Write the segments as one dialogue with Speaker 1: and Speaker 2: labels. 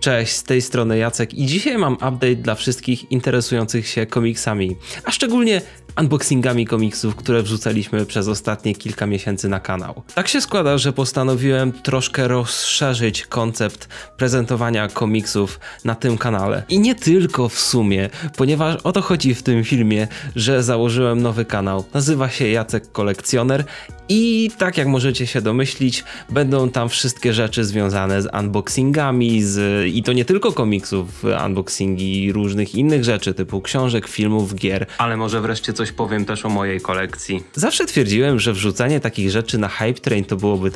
Speaker 1: Cześć, z tej strony Jacek i dzisiaj mam update dla wszystkich interesujących się komiksami, a szczególnie unboxingami komiksów, które wrzucaliśmy przez ostatnie kilka miesięcy na kanał. Tak się składa, że postanowiłem troszkę rozszerzyć koncept prezentowania komiksów na tym kanale. I nie tylko w sumie, ponieważ o to chodzi w tym filmie, że założyłem nowy kanał. Nazywa się Jacek Kolekcjoner i tak jak możecie się domyślić, będą tam wszystkie rzeczy związane z unboxingami, i to nie tylko komiksów, unboxingi różnych innych rzeczy, typu książek, filmów, gier, ale może wreszcie coś powiem też o mojej kolekcji. Zawsze twierdziłem, że wrzucanie takich rzeczy na Hype Train to byłoby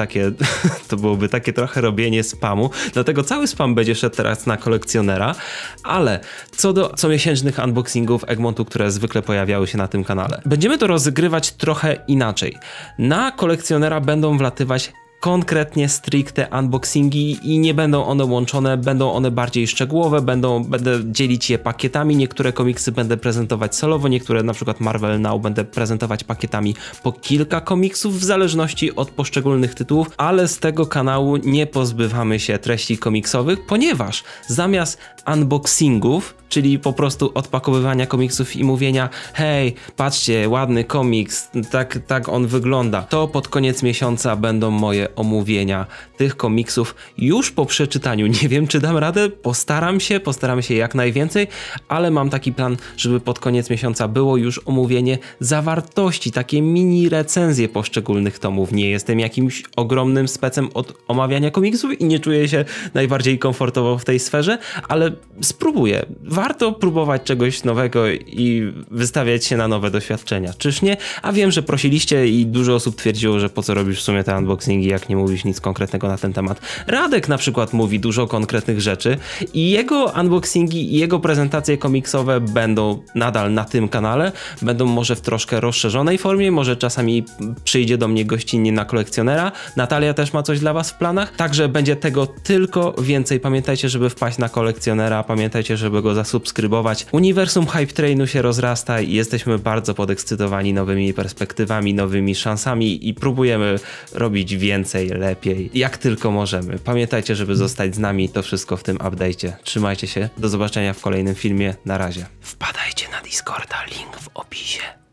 Speaker 1: takie trochę robienie spamu, dlatego cały spam będzie szedł teraz na Kolekcjonera, ale co do comiesięcznych unboxingów Egmontu, które zwykle pojawiały się na tym kanale, będziemy to rozgrywać trochę inaczej. Na Kolekcjonera będą wlatywać konkretnie stricte unboxingi i nie będą one łączone, będą one bardziej szczegółowe, będę dzielić je pakietami, niektóre komiksy będę prezentować solowo, niektóre na przykład Marvel Now będę prezentować pakietami po kilka komiksów w zależności od poszczególnych tytułów, ale z tego kanału nie pozbywamy się treści komiksowych, ponieważ zamiast unboxingów, czyli po prostu odpakowywania komiksów i mówienia hej, patrzcie, ładny komiks, tak on wygląda, to pod koniec miesiąca będą moje omówienia tych komiksów już po przeczytaniu. Nie wiem, czy dam radę, postaram się jak najwięcej, ale mam taki plan, żeby pod koniec miesiąca było już omówienie zawartości, takie mini recenzje poszczególnych tomów. Nie jestem jakimś ogromnym specem od omawiania komiksów i nie czuję się najbardziej komfortowo w tej sferze, ale spróbuję. Warto próbować czegoś nowego i wystawiać się na nowe doświadczenia. Czyż nie? A wiem, że prosiliście i dużo osób twierdziło, że po co robisz w sumie te unboxingi, jak nie mówisz nic konkretnego na ten temat. Radek na przykład mówi dużo konkretnych rzeczy i jego unboxingi i jego prezentacje komiksowe będą nadal na tym kanale, będą może w troszkę rozszerzonej formie, może czasami przyjdzie do mnie gościnnie na Kolekcjonera. Natalia też ma coś dla was w planach, także będzie tego tylko więcej. Pamiętajcie, żeby wpaść na Kolekcjonera, pamiętajcie, żeby go zasubskrybować. Uniwersum Hype Trainu się rozrasta i jesteśmy bardzo podekscytowani nowymi perspektywami, nowymi szansami i próbujemy robić więcej, lepiej, jak tylko możemy. Pamiętajcie, żeby zostać z nami, to wszystko w tym update'cie. Trzymajcie się, do zobaczenia w kolejnym filmie, na razie. Wpadajcie na Discorda, link w opisie.